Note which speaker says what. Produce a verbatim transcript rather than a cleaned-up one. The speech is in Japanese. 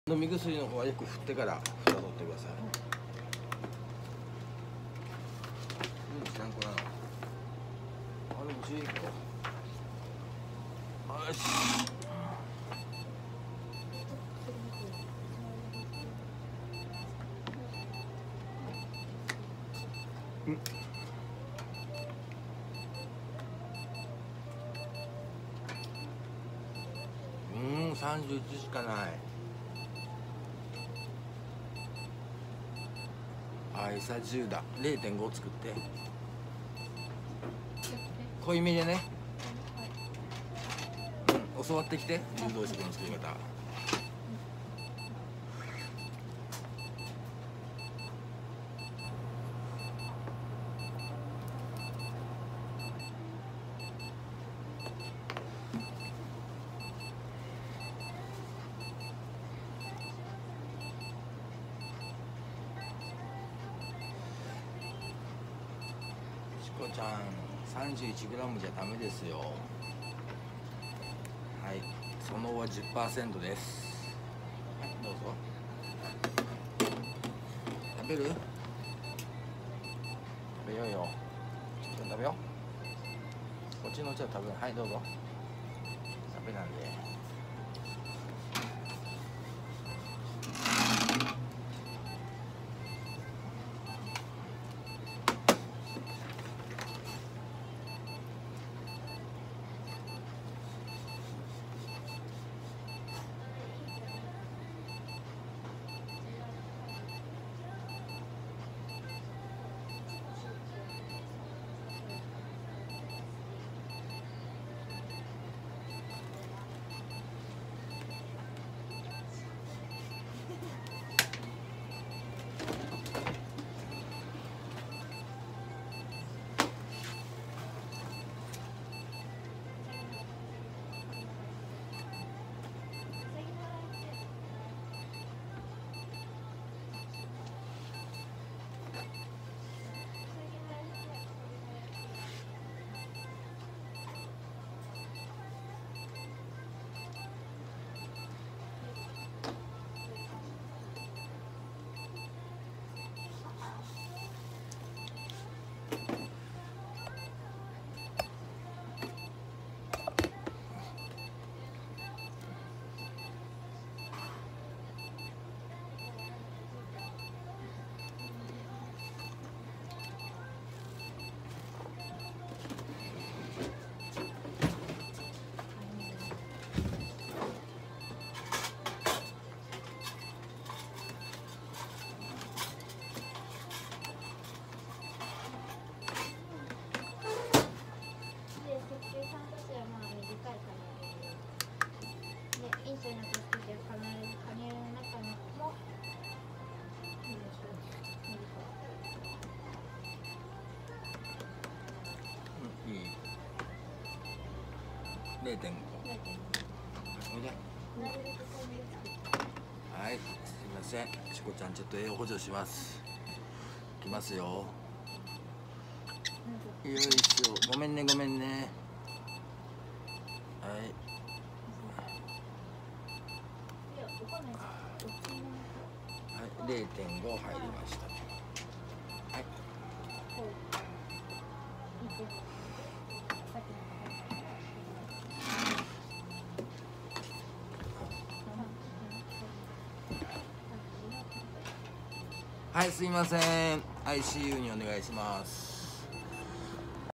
Speaker 1: 飲み薬の方はよく振ってから蓋取ってください。うん、ちゃんこなの。あれもじゅういっこ。よし。うん。うん、さんじゅういちしかない。あ、餌じゅうだ。れいてんご 作って濃いめでね、うん、教わってきて流動食の作り方。しこちゃん さんじゅういちグラム じゃダメですよ。はい、その後は じゅっパーセント です。はい、どうぞ。食べる？食べようよ。ちょっと食べよう。こっちのお茶食べる。はい、どうぞ。食べなんで。れいてんご。おいで。はい、すみません。しこちゃん、ちょっと栄養補助します。いきますよ。よいしょ。ごめんね、ごめんね。はい。はい、れいてんご 入りました。はい。はい、すいません。アイシーユー にお願いします。